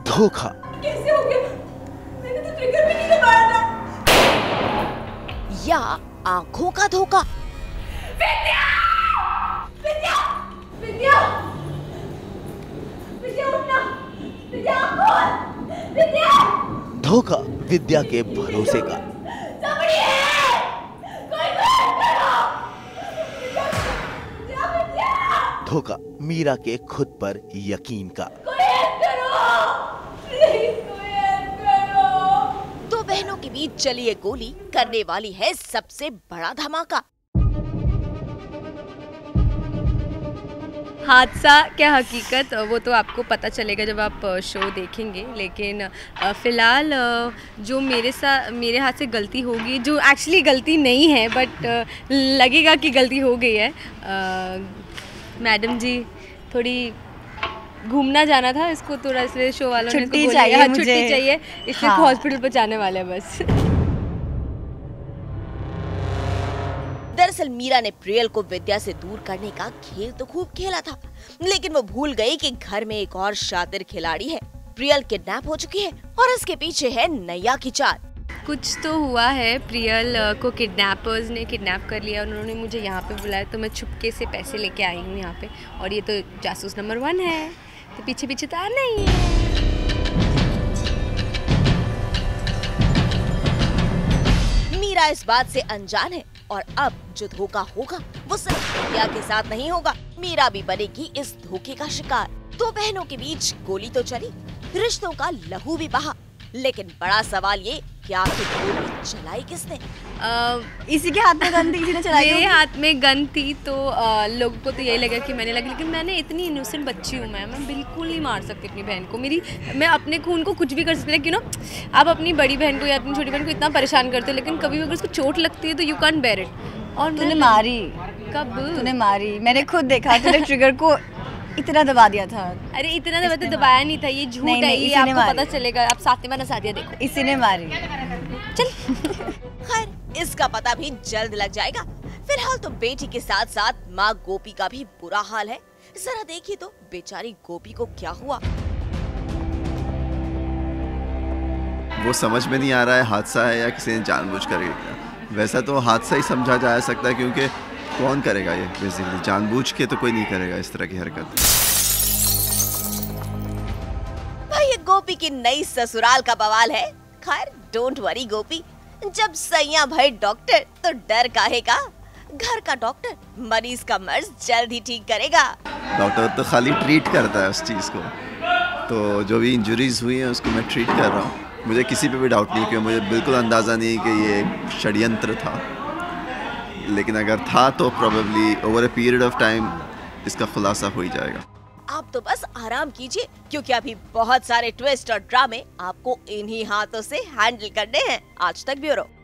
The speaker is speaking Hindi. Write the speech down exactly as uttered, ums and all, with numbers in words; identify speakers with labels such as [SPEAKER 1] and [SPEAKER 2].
[SPEAKER 1] धोखा।
[SPEAKER 2] कैसे हो गया? मैंने तो ट्रिगर भी नहीं दबाया था।
[SPEAKER 3] या आंखों का धोखा।
[SPEAKER 2] विद्या! विद्या! विद्या! विद्या उठना! विद्या खोल! विद्या!
[SPEAKER 1] धोखा विद्या के भरोसे का।
[SPEAKER 2] somebody help! कोई हेल्प करो! विद्या! विद्या! विद्या!
[SPEAKER 1] धोखा मीरा के खुद पर यकीन का।
[SPEAKER 2] कोई हेल्प करो! प्लीज कोई हेल्प करो!
[SPEAKER 3] दो बहनों के बीच चली ये गोली करने वाली है सबसे बड़ा धमाका।
[SPEAKER 4] हादसा क्या हकीकत वो तो आपको पता चलेगा जब आप शो देखेंगे, लेकिन फ़िलहाल जो मेरे साथ मेरे हाथ से गलती होगी, जो एक्चुअली गलती नहीं है बट लगेगा कि गलती हो गई है। मैडम जी थोड़ी घूमना जाना था, इसको थोड़ा इसलिए शो वालों ने
[SPEAKER 5] छुट्टी चाहिए,
[SPEAKER 4] हाँ,
[SPEAKER 5] मुझे
[SPEAKER 4] छुट्टी चाहिए इसलिए
[SPEAKER 5] हाँ।
[SPEAKER 4] हॉस्पिटल पर जाने वाले हैं बस।
[SPEAKER 3] दरअसल मीरा ने प्रियल को विद्या से दूर करने का खेल तो खूब खेला था, लेकिन वो भूल गई कि घर में एक और शातिर खिलाड़ी है। प्रियल किडनैप हो चुकी है और इसके पीछे है नैया की चाल।
[SPEAKER 4] कुछ तो हुआ है, प्रियल को किडनैपर्स ने किडनैप कर लिया, उन्होंने मुझे यहाँ पे बुलाया तो मैं छुपके से पैसे लेके आई हूँ यहाँ पे, और ये तो जासूस नंबर वन है तो पीछे पीछे तो आना ही है।
[SPEAKER 3] मीरा इस बात से अनजान है और अब जो धोखा होगा वो सिर्फ विद्या के साथ नहीं होगा, मीरा भी बनेगी इस धोखे का शिकार। दो बहनों के बीच गोली तो चली, रिश्तों का लहू भी बहा, लेकिन बड़ा सवाल ये कि आखिर गोली चलाई किसने?
[SPEAKER 5] uh, इसी के हाथ में गन थी, किसी ने चलाई?
[SPEAKER 4] मेरे हाथ में गन थी तो आ, लोगों को तो यही लगा कि मैंने लगी, लेकिन मैंने इतनी इनोसेंट बच्ची हूँ मैं मैं बिल्कुल नहीं मार सकती अपनी बहन को। मेरी मैं अपने खून को कुछ भी कर सकती हूँ, क्यों ना आप अपनी बड़ी बहन को या अपनी छोटी बहन को इतना परेशान करते हो, लेकिन कभी अगर उसको चोट लगती है तो यू कैन बेयर इट। और
[SPEAKER 5] तूने मारी?
[SPEAKER 4] कब
[SPEAKER 5] तूने मारी? मैंने खुद देखा, तूने ट्रिगर को इतना दबा दिया था।
[SPEAKER 4] अरे इतना दबा तो दबाया नहीं था, ये झूठ
[SPEAKER 5] नहीं,
[SPEAKER 4] है,
[SPEAKER 5] नहीं,
[SPEAKER 4] ये आपको पता चलेगा। आप साथ में नसा दिया, देखो
[SPEAKER 5] इसी ने मारी।
[SPEAKER 3] चल खैर इसका पता भी जल्द लग जाएगा। फिलहाल तो बेटी के साथ साथ माँ गोपी का भी बुरा हाल है। जरा देखिए तो बेचारी गोपी को क्या हुआ।
[SPEAKER 6] वो समझ में नहीं आ रहा है हादसा है या किसी ने जानबूझ कर किया। वैसा तो हादसा ही समझा जा सकता है, क्योंकि कौन करेगा ये बेसिकली, जानबूझ के तो कोई नहीं करेगा इस तरह की हरकत।
[SPEAKER 3] भाई ये गोपी की नई ससुराल का बवाल है। खैर डोंट वरी गोपी, जब सैया भाई डॉक्टर तो डर काहे का। घर का डॉक्टर मरीज का मर्ज जल्द ही ठीक करेगा।
[SPEAKER 6] डॉक्टर तो खाली ट्रीट करता है उस चीज़ को, तो जो भी इंजरीज हुई हैं उसको मैं ट्रीट कर रहा हूँ। मुझे किसी पे भी डाउट नहीं, क्योंकि मुझे बिल्कुल अंदाज़ा नहीं कि ये षड्यंत्र था, लेकिन अगर था तो probably over a period of time इसका खुलासा हो ही जाएगा।
[SPEAKER 3] आप तो बस आराम कीजिए, क्योंकि अभी बहुत सारे ट्विस्ट और ड्रामे आपको इन्हीं हाथों से हैंडल करने हैं। आज तक ब्यूरो।